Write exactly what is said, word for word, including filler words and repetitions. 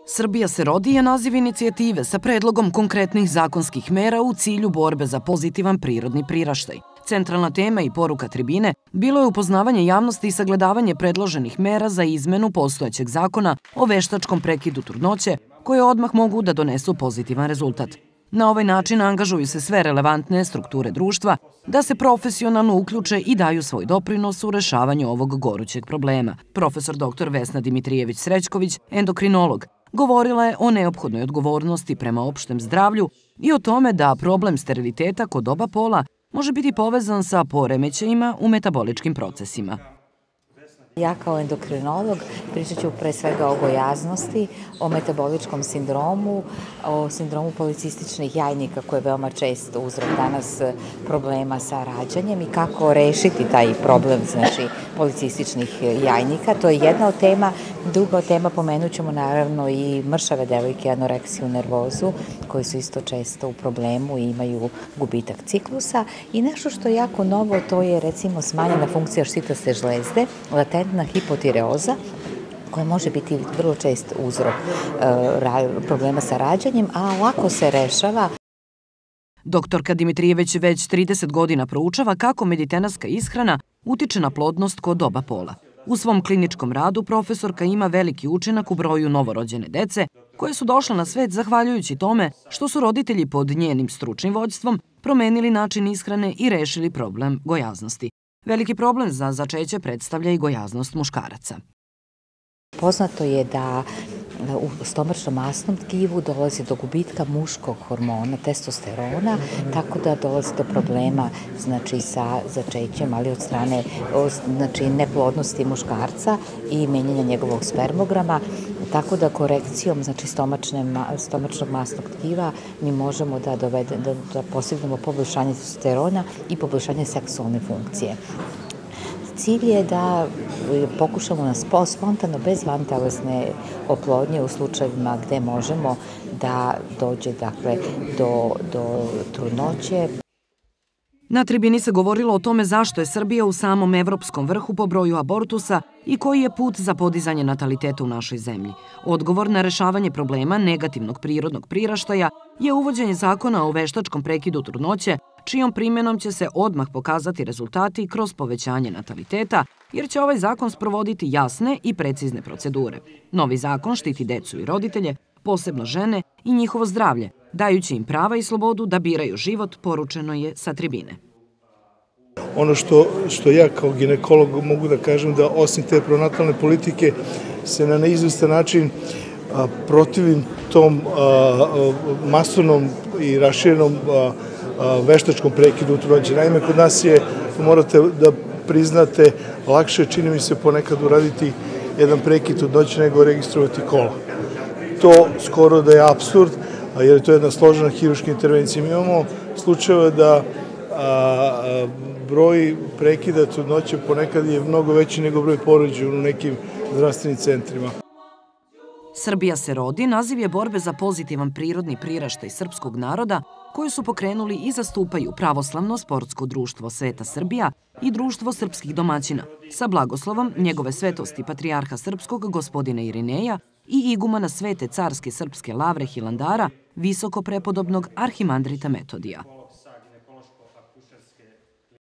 Srbija se rodi je naziv inicijative sa predlogom konkretnih zakonskih mera u cilju borbe za pozitivan prirodni priraštaj. Centralna tema i poruka tribine bilo je upoznavanje javnosti i sagledavanje predloženih mera za izmenu postojećeg zakona o veštačkom prekidu trudnoće, koje odmah mogu da donesu pozitivan rezultat. Na ovaj način angažuju se sve relevantne strukture društva da se profesionalno uključe i daju svoj doprinos u rešavanju ovog gorućeg problema. Profesor doktor Vesna Dimitrijević-Srećković, endokrinolog, govorila je o neophodnoj odgovornosti prema opštem zdravlju i o tome da problem steriliteta kod oba pola može biti povezan sa poremećajima u metaboličkim procesima. Ja kao endokrinolog pričat ću pre svega o gojaznosti, o metaboličkom sindromu, o sindromu policističnih jajnika koji je veoma čest uzrok danas problema sa rađanjem i kako rešiti taj problem, znači policističnih jajnika. To je jedna od tema. Druga od tema, pomenut ćemo naravno i mršave devojke, anoreksiju, nervozu, koji su isto često u problemu i imaju gubitak ciklusa. I nešto što je jako novo, to je recimo smanjena funkcija štitasta žlezde, latentna hipotireoza, koja može biti vrlo čest uzrok problema sa rađanjem, a lako se rešava. Doktorka Dimitrijević već trideset godina proučava kako mediteranska ishrana utiče na plodnost kod oba pola. U svom kliničkom radu profesorka ima veliki učinak u broju novorođene dece, koje su došle na svet zahvaljujući tome što su roditelji pod njenim stručnim vođstvom promenili način ishrane i rešili problem gojaznosti. Veliki problem za začeće predstavlja i gojaznost muškaraca. Poznato je da u stomačno-masnom tkivu dolazi do gubitka muškog hormona, testosterona, tako da dolazi do problema znači, sa začećem, ali od strane znači, neplodnosti muškarca i menjanja njegovog spermograma, tako da korekcijom znači, stomačnog masnog tkiva mi možemo da, dovede, da, da postignemo poboljšanje testosterona i poboljšanje seksualne funkcije. Cilj je da pokušamo na spontano, bez vantelesne oplodnje u slučajevima gde možemo da dođe dakle, do, do trudnoće. Na tribini se govorilo o tome zašto je Srbija u samom evropskom vrhu po broju abortusa i koji je put za podizanje nataliteta u našoj zemlji. Odgovor na rešavanje problema negativnog prirodnog priraštaja je uvođenje zakona o veštačkom prekidu trudnoće, čijom primjenom će se odmah pokazati rezultati kroz povećanje nataliteta, jer će ovaj zakon sprovoditi jasne i precizne procedure. Novi zakon štiti decu i roditelje, posebno žene i njihovo zdravlje, dajući im prava i slobodu da biraju život, poručeno je sa tribine. Ono što, što ja kao ginekolog mogu da kažem da osim te pronatalne politike se na neizvestan način a, protivim tom a, a, masovnom i raširenom a, a, veštačkom prekidu trudnoće. Naime, kod nas je, morate da priznate, lakše čini mi se ponekad uraditi jedan prekid trudnoće nego registrovati kola. To skoro da je apsurd, jer je to jedna složena hirurška intervencija. Mi imamo slučajeva da a, a, broj prekida trudnoće ponekad je mnogo veći nego broj porođaja u nekim zdravstvenim centrima. Srbija se rodi naziv je borbe za pozitivan prirodni priraštaj srpskog naroda koju su pokrenuli i zastupaju Pravoslavno sportsko društvo Sveta Srbija i Društvo srpskih domaćina sa blagoslovom njegove svetosti patrijarha srpskog gospodina Irineja i igumana Svete carske srpske lavre Hilandara, visoko prepodobnog arhimandrita Metodija.